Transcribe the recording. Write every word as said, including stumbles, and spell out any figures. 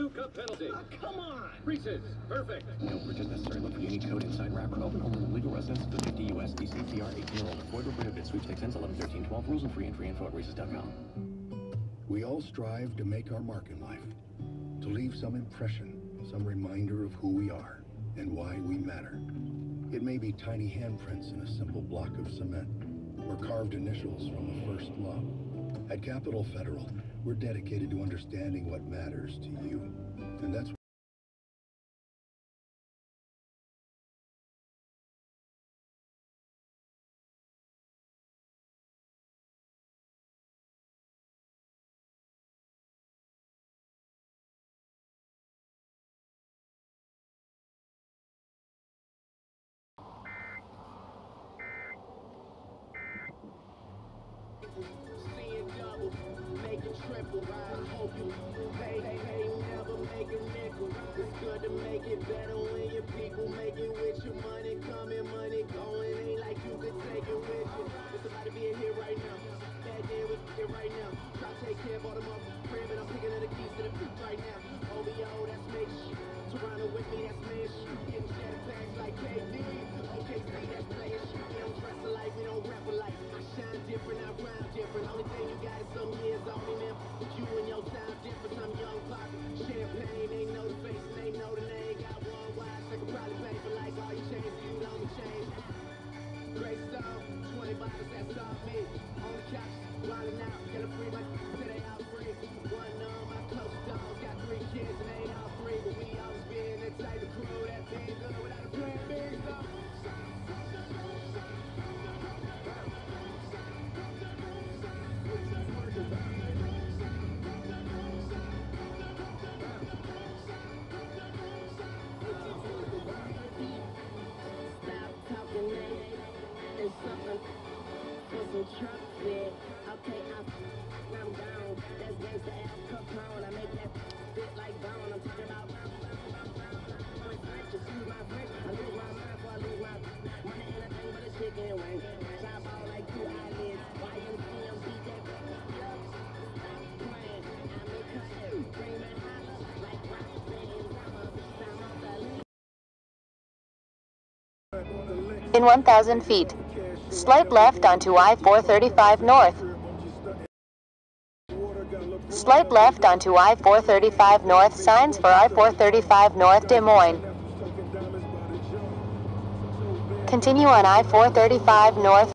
two-cup penalty. Oh, come on! Reese's. Perfect. No purchase necessary. Look for unique code inside wrapper. Open only with legal residents of the fifty U S D C T R eighteen or older. Void or prohibited. Sweepstakes ends eleven thirteen twelve. Rules and free entry info at Reese's dot com. We all strive to make our mark in life, to leave some impression, some reminder of who we are and why we matter. It may be tiny handprints in a simple block of cement, or carved initials from a first love. At Capital Federal, we're dedicated to understanding what matters to you, and that's Seeing double, making triple. I hope you pay, pay, pay, never make a nickel. It's good to make it better when your people make it with your money coming, money going. Ain't like you could take it with you. It's about to be in here right now. Bad day with it right now. Try to take care of all the motherfuckers crib, and I'm picking up the keys to the beat right now. O V O, that's me shit. Toronto with me, that's me shit. Getting shadow packs like K D. O K C, that's player shit. We don't dress alike, we don't rap alike. I shine different, I rhyme different. Only thing you got is some years on me, man. But you and your time different. I'm young pop. Champagne, they know the face and they know the name. Got one watch, they could probably pay for like all your chains. You don't change. Great stone, twenty bottles, that's all me. On the couch, wildin' out. Get a free money till they all free. One of my close dogs got three kids and they ain't all free. But we always been that type of crew that been good without a plan big stuff. Truck fit. Okay, I'm, I'm down. That's gangsta Al Capone. I make that fit like bone. I'm talking about my French. Excuse my French. I lose my mind before I lose my money. Ain't nothing but a chicken wing. Chop all like two eyelids. Y M C M beat that up. Playing. I'm in cutting. Screaming holler like Roxanne. I'm a In one thousand feet, slight left onto I four thirty-five North. Slight left onto I four thirty-five North. Signs for I four thirty-five North Des Moines. Continue on I four thirty-five North